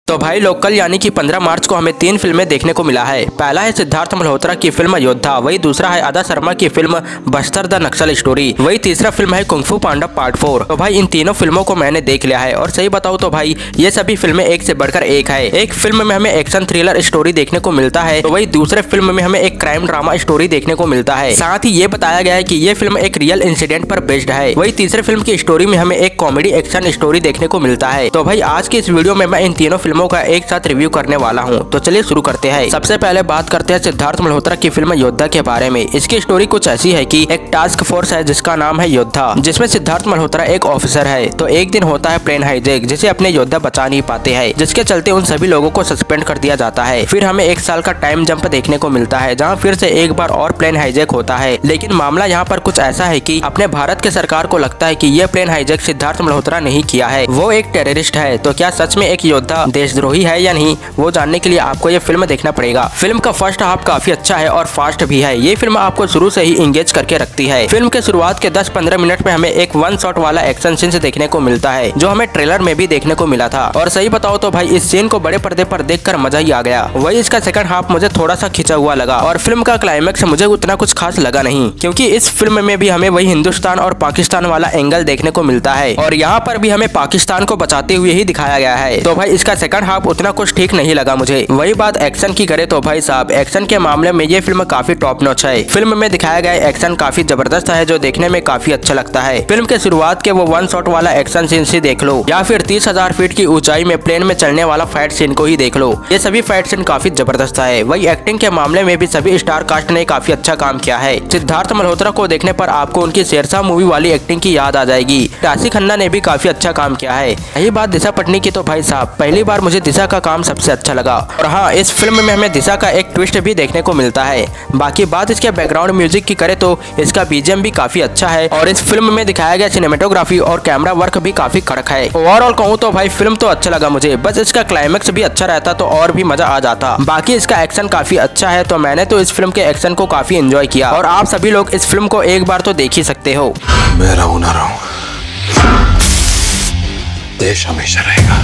तो भाई लोग कल यानी कि 15 मार्च को हमें 3 फिल्में देखने को मिला है। पहला है सिद्धार्थ मल्होत्रा की फिल्म योद्धा, वही दूसरा है आदा शर्मा की film Bastar the Naxal story, वही तीसरा फिल्म है कुंग फू पांडा पार्ट 4। तो भाई इन तीनों फिल्मों को मैंने देख लिया है और सही बताऊं तो भाई ये सभी फिल्में एक से बढ़कर एक है। एक फिल्म में हमें एक्शन थ्रिलर स्टोरी देखने को मिलता है, तो वही दूसरे फिल्म में हमें एक क्राइम ड्रामा स्टोरी देखने को मिलता है। साथ ही ये बताया गया है कि ये फिल्म एक रियल इंसिडेंट पर बेस्ड है। वही तीसरे फिल्म की स्टोरी में हमें एक कॉमेडी एक्शन स्टोरी देखने को मिलता है। तो भाई आज की इस वीडियो में मैं इन तीनों फिल्मों का एक साथ रिव्यू करने वाला हूं। तो चलिए शुरू करते हैं। सबसे पहले बात करते हैं सिद्धार्थ मल्होत्रा की फिल्म योद्धा के बारे में। इसकी स्टोरी कुछ ऐसी है कि एक टास्क फोर्स है जिसका नाम है योद्धा, जिसमें सिद्धार्थ मल्होत्रा एक ऑफिसर है। तो एक दिन होता है प्लेन हाईजैक, जिसे अपने योद्धा बचा नहीं पाते हैं, जिसके चलते उन सभी लोगों को सस्पेंड कर दिया जाता है। फिर हमें 1 साल का टाइम जंप देखने को मिलता है, जहाँ फिर से एक बार और प्लेन हाईजैक होता है। लेकिन मामला यहाँ पर कुछ ऐसा है कि अपने भारत के सरकार को लगता है कि ये प्लेन हाईजैक सिद्धार्थ मल्होत्रा नहीं किया है, वो एक टेररिस्ट है। तो क्या सच में एक योद्धा देशद्रोही है या नहीं, वो जानने के लिए आपको ये फिल्म देखना पड़ेगा। फिल्म का फर्स्ट हाफ काफी अच्छा है और फास्ट भी है। ये फिल्म आपको शुरू से ही इंगेज करके रखती है। फिल्म के शुरुआत के 10-15 मिनट में हमें एक 1 शॉट वाला एक्शन सीन देखने को मिलता है, जो हमें ट्रेलर में भी देखने को मिला था। और सही बताओ तो भाई इस सीन को बड़े पर्दे पर देखकर मजा ही आ गया। वही इसका सेकंड हाफ मुझे थोड़ा सा खिंचा हुआ लगा और फिल्म का क्लाइमेक्स मुझे उतना कुछ खास लगा नहीं, क्योंकि इस फिल्म में भी हमें वही हिंदुस्तान और पाकिस्तान वाला एंगल देखने को मिलता है और यहाँ पर भी हमें पाकिस्तान को बचाते हुए ही दिखाया गया है। तो भाई इसका सेकंड हाफ उतना कुछ ठीक नहीं लगा मुझे। वही बात एक्शन की करे तो भाई साहब एक्शन के मामले में ये फिल्म काफी टॉप नॉच है। फिल्म में दिखाया गया एक्शन काफी जबरदस्त है, जो देखने में काफी अच्छा लगता है। फिल्म के शुरुआत के वो 1 शॉट वाला एक्शन सीन से देख लो, या फिर 30,000 फीट की ऊंचाई में प्लेन में चलने वाला फाइट सीन को ही देख लो, ये सभी फाइट सीन काफी जबरदस्त है। वही एक्टिंग के मामले में भी सभी स्टार कास्ट ने काफी अच्छा काम किया है। सिद्धार्थ मल्होत्रा को देखने पर आपको उनकी शेरशाह मूवी वाली एक्टिंग की याद आ जाएगी। राशि खन्ना ने भी काफी अच्छा काम किया है। यही बात दिशा पटनी की, तो भाई साहब पहली बार मुझे दिशा का काम सबसे अच्छा लगा। और हाँ, इस फिल्म में हमें दिशा का एक ट्विस्ट भी देखने को मिलता है। बाकी बात इसके बैकग्राउंड म्यूजिक की करे तो इसका बीजीएम भी काफी अच्छा है और इस फिल्म में दिखाया गया सिनेमेटोग्राफी और कैमरा वर्क भी काफी कड़क है। ओवरऑल कहूँ तो भाई फिल्म तो अच्छा लगा मुझे, बस इसका क्लाइमेक्स भी अच्छा रहता तो और भी मजा आ जाता। बाकी इसका एक्शन काफी अच्छा है, तो मैंने तो इस फिल्म के एक्शन को काफी एंजॉय किया और आप सभी लोग इस फिल्म को एक बार तो देख ही सकते हो। मैं रहूं ना रहूं, देश हमेशा रहेगा।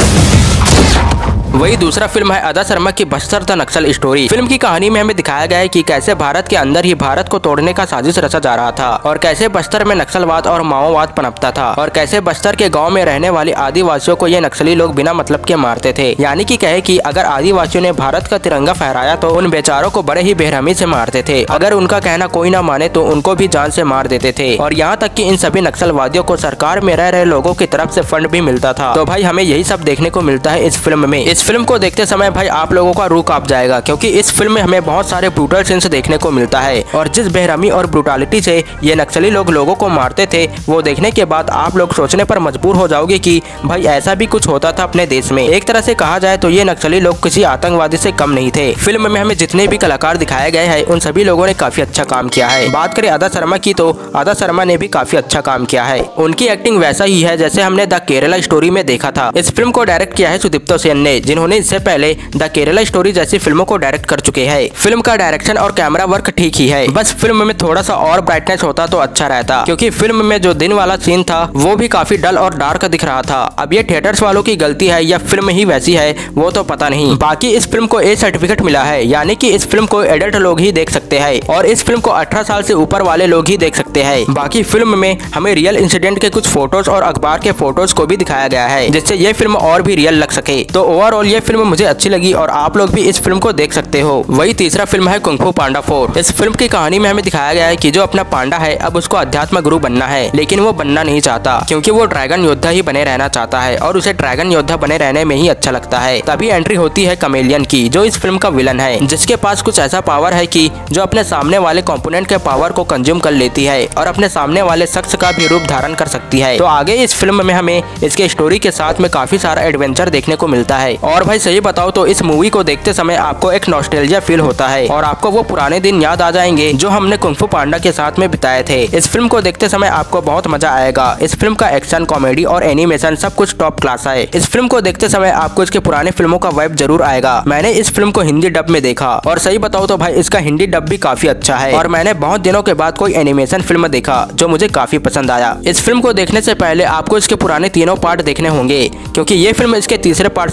वही दूसरा फिल्म है आदा शर्मा की Bastar the Naxal story. Film की कहानी में हमें दिखाया गया है कि कैसे भारत के अंदर ही भारत को तोड़ने का साजिश रचा जा रहा था और कैसे बस्तर में नक्सलवाद और माओवाद पनपता था और कैसे बस्तर के गांव में रहने वाले आदिवासियों को ये नक्सली लोग बिना मतलब के मारते थे। यानी कि कहे कि अगर आदिवासियों ने भारत का तिरंगा फहराया तो उन बेचारों को बड़े ही बेरहमी से मारते थे। अगर उनका कहना कोई ना माने तो उनको भी जान से मार देते थे। और यहाँ तक कि इन सभी नक्सलवादियों को सरकार में रह रहे लोगों की तरफ से फंड भी मिलता था। तो भाई हमें यही सब देखने को मिलता है इस फिल्म में। इस फिल्म को देखते समय भाई आप लोगों का रूह कांप जाएगा, क्योंकि इस फिल्म में हमें बहुत सारे ब्रूटल सीन्स देखने को मिलता है और जिस बेरहमी और ब्रूटालिटी से ये नक्सली लोग लोगों को मारते थे, वो देखने के बाद आप लोग सोचने पर मजबूर हो जाओगे कि भाई ऐसा भी कुछ होता था अपने देश में। एक तरह से कहा जाए तो ये नक्सली लोग किसी आतंकवादी से कम नहीं थे। फिल्म में हमें जितने भी कलाकार दिखाए गए हैं उन सभी लोगों ने काफी अच्छा काम किया है। बात करें आदा शर्मा की, तो आदा शर्मा ने भी काफी अच्छा काम किया है। उनकी एक्टिंग वैसा ही है जैसे हमने द केरला स्टोरी में देखा था। इस फिल्म को डायरेक्ट किया है सुदीप्तो सेन ने, जिन्होंने इससे पहले द केरला स्टोरी जैसी फिल्मों को डायरेक्ट कर चुके हैं। फिल्म का डायरेक्शन और कैमरा वर्क ठीक ही है, बस फिल्म में थोड़ा सा और ब्राइटनेस होता तो अच्छा रहता, क्योंकि फिल्म में जो दिन वाला सीन था वो भी काफी डल और डार्क दिख रहा था। अब ये थिएटर्स वालों की गलती है या फिल्म ही वैसी है वो तो पता नहीं। बाकी इस फिल्म को ए सर्टिफिकेट मिला है, यानी कि इस फिल्म को एडल्ट लोग ही देख सकते हैं और इस फिल्म को 18 साल से ऊपर वाले लोग ही देख सकते हैं। बाकी फिल्म में हमें रियल इंसिडेंट के कुछ फोटोज और अखबार के फोटोज को भी दिखाया गया है, जिससे ये फिल्म और भी रियल लग सके। तो ओवरऑल ये फिल्म मुझे अच्छी लगी और आप लोग भी इस फिल्म को देख सकते हो। वही तीसरा फिल्म है कुंग फू पांडा 4। इस फिल्म की कहानी में हमें दिखाया गया है कि जो अपना पांडा है अब उसको अध्यात्म गुरु बनना है, लेकिन वो बनना नहीं चाहता, क्योंकि वो ड्रैगन योद्धा ही बने रहना चाहता है और उसे ड्रैगन योद्धा बने रहने में ही अच्छा लगता है। तभी एंट्री होती है कमेलियन की, जो इस फिल्म का विलन है, जिसके पास कुछ ऐसा पावर है कि जो अपने सामने वाले कंपोनेंट के पावर को कंज्यूम कर लेती है और अपने सामने वाले शख्स का भी रूप धारण कर सकती है। तो आगे इस फिल्म में हमें इसके स्टोरी के साथ में काफी सारा एडवेंचर देखने को मिलता है। और भाई सही बताओ तो इस मूवी को देखते समय आपको एक नॉस्टैल्जिया फील होता है और आपको वो पुराने दिन याद आ जाएंगे जो हमने कुंग फू पांडा के साथ में बिताए थे। इस फिल्म को देखते समय आपको बहुत मजा आएगा। इस फिल्म का एक्शन, कॉमेडी और एनिमेशन सब कुछ टॉप क्लास है। इस फिल्म को देखते समय आपको इसके पुराने फिल्मों का वाइब जरूर आएगा। मैंने इस फिल्म को हिंदी डब में देखा और सही बताऊं तो भाई इसका हिंदी डब भी काफी अच्छा है और मैंने बहुत दिनों के बाद कोई एनिमेशन फिल्म देखा जो मुझे काफी पसंद आया। इस फिल्म को देखने से पहले आपको इसके पुराने तीनों पार्ट देखने होंगे, क्योंकि ये फिल्म इसके तीसरे पार्ट से कनेक्टेड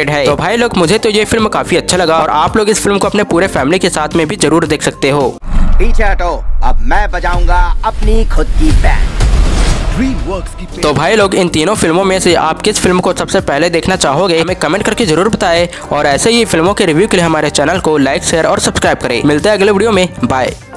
रिलेटेड है। तो भाई लोग मुझे तो ये फिल्म काफी अच्छा लगा और आप लोग इस फिल्म को अपने पूरे फैमिली के साथ में भी जरूर देख सकते हो। पीछे हटो, अब मैं बजाऊंगा अपनी खुद की बैंड। तो भाई लोग इन तीनों फिल्मों में से आप किस फिल्म को सबसे पहले देखना चाहोगे हमें कमेंट करके जरूर बताएं और ऐसे ही फिल्मों के रिव्यू के लिए हमारे चैनल को लाइक शेयर और सब्सक्राइब करें। मिलते हैं अगले वीडियो में, बाय।